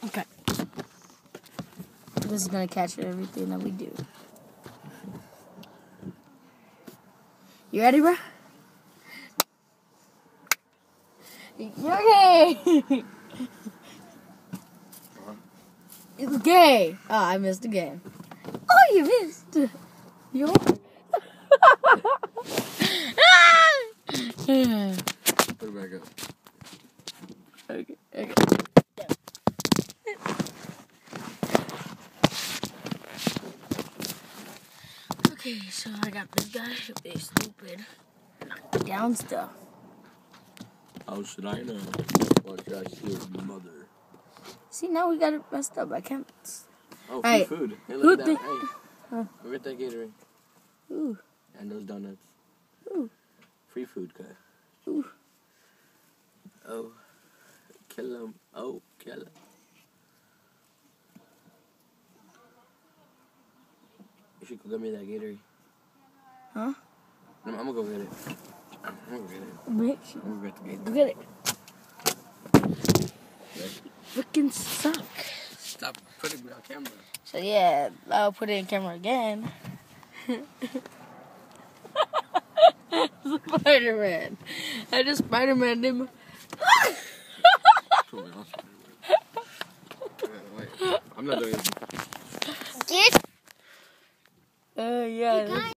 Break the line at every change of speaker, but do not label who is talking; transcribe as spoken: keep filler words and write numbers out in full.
Okay. This is gonna catch everything that we do. You ready, bro? You're gay! It's gay! Oh, I missed again. Oh, you missed! You
Put it back up.
Okay, okay. Okay, so I got this guy. He's stupid. Knock down stuff.
How should I know? What should I see his mother?
See, now we got it messed up. I can't.
Oh, free
Right.
food. Hey,
Who
look at that.
think-
Hey,
Huh.
look at that Gatorade.
Ooh.
And those donuts.
Ooh.
Free food, cut.
Ooh.
Oh, kill him. Oh, kill him. You should go get me that Gatorade.
Huh?
I'm, I'm gonna go get it. I'm gonna go get it.
Bitch.
I'm gonna get the Gatorade.
Go get it. Freaking suck.
Stop putting me on camera.
So yeah, I'll put it in camera again. Spider-Man. I just Spider-Man him.
Wait, I'm not doing it.
Uh, yeah.